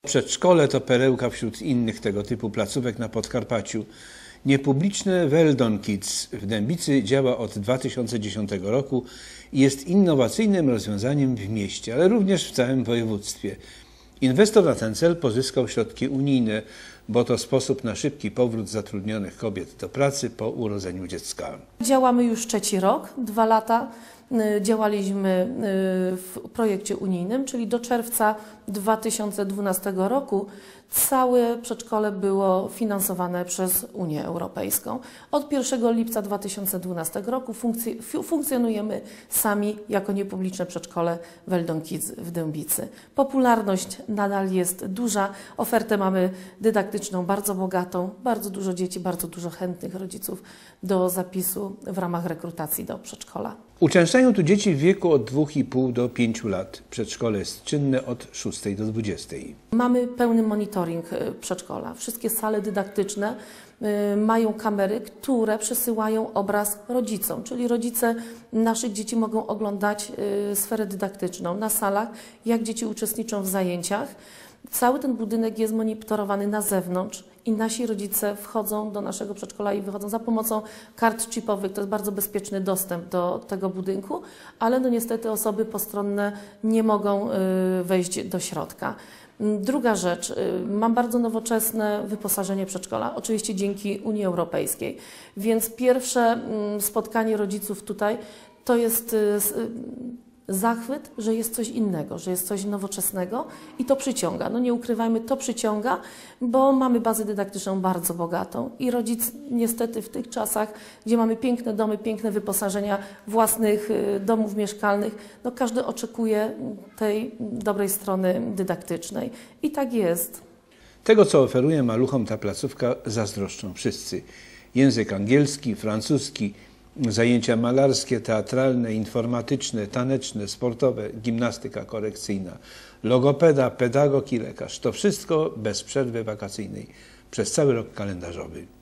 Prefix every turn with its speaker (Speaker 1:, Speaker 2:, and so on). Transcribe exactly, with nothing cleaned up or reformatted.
Speaker 1: Przedszkole to perełka wśród innych tego typu placówek na Podkarpaciu. Niepubliczne Weldon Kids w Dębicy działa od dwa tysiące dziesiątego roku i jest innowacyjnym rozwiązaniem w mieście, ale również w całym województwie. Inwestor na ten cel pozyskał środki unijne, bo to sposób na szybki powrót zatrudnionych kobiet do pracy po urodzeniu dziecka.
Speaker 2: Działamy już trzeci rok, dwa lata. Działaliśmy w projekcie unijnym, czyli do czerwca dwa tysiące dwunastego roku całe przedszkole było finansowane przez Unię Europejską. Od pierwszego lipca dwa tysiące dwunastego roku funkcjonujemy sami jako niepubliczne przedszkole Weldon Kids w Dębicy. Popularność nadal jest duża, ofertę mamy dydaktyczną bardzo bogatą, bardzo dużo dzieci, bardzo dużo chętnych rodziców do zapisu w ramach rekrutacji do przedszkola.
Speaker 1: Uczęszczają tu dzieci w wieku od dwóch i pół do pięciu lat. Przedszkole jest czynne od szóstej do dwudziestej.
Speaker 2: Mamy pełny monitoring przedszkola. Wszystkie sale dydaktyczne mają kamery, które przesyłają obraz rodzicom, czyli rodzice naszych dzieci mogą oglądać sferę dydaktyczną na salach, jak dzieci uczestniczą w zajęciach. Cały ten budynek jest monitorowany na zewnątrz i nasi rodzice wchodzą do naszego przedszkola i wychodzą za pomocą kart chipowych. To jest bardzo bezpieczny dostęp do tego budynku, ale no niestety osoby postronne nie mogą wejść do środka. Druga rzecz, mam bardzo nowoczesne wyposażenie przedszkola, oczywiście dzięki Unii Europejskiej, więc pierwsze spotkanie rodziców tutaj to jest zachwyt, że jest coś innego, że jest coś nowoczesnego i to przyciąga. No nie ukrywajmy, to przyciąga, bo mamy bazę dydaktyczną bardzo bogatą i rodzic niestety w tych czasach, gdzie mamy piękne domy, piękne wyposażenia własnych domów mieszkalnych, no każdy oczekuje tej dobrej strony dydaktycznej i tak jest.
Speaker 1: Tego, co oferuje maluchom ta placówka, zazdroszczą wszyscy. Język angielski, francuski, zajęcia malarskie, teatralne, informatyczne, taneczne, sportowe, gimnastyka korekcyjna, logopeda, pedagog i lekarz. To wszystko bez przerwy wakacyjnej przez cały rok kalendarzowy.